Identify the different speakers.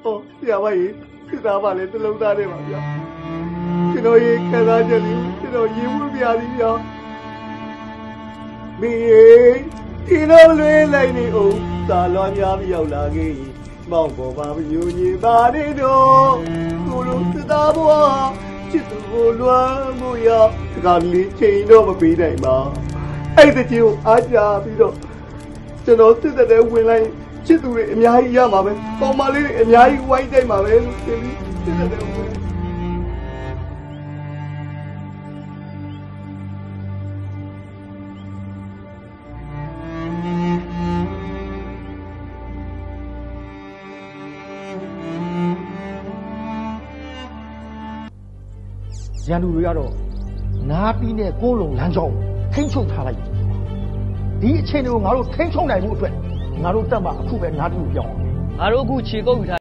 Speaker 1: ဆရာမကြီးစစ်သားပါလေတလုံးသားနဲ့ပါဗျာကျွန်တော်ရေခံစားချက်လေးကျွန်တော်ရေဝှပြသည်ဗျာမင်းရေဒီလိုလွေးလိုက်နေအောင်သာလွန်များမရောက်လာခဲ့မောင်ပေါ်ပါမညူညင်ပါနေတော့ကိုလိုစစ်သားဘွားချစ်သူကိုလွမ်းမှုရဒီကလေးချိန်တော့မပေးနိုင်ပါအဲ့ဒီချင်းကိုအားကြပြီးတော့ကျွန်တော်စစ်တဲ့ဝင်လိုက်ချစ်သူတွေအများကြီးရမှာပဲကောင်မလေးတွေအများကြီးဝိုင်းတိုက်မှာပဲလို့ဒီလိုစစ်တဲ့ဝင်
Speaker 2: ရန်သူတွေကတော့နားပြီးနဲ့ကိုးလုံးလမ်းကြောင်းထိန်းချုပ်ထားလိုက်ဒီအခြေအနေကိုငါတို့ထိန်းချုပ်နိုင်မှုအတွက်ငါတို့တက်မှာအခုပဲနားတူပြောင်း
Speaker 3: ငါတို့အခုခြေကုပ်ယူထား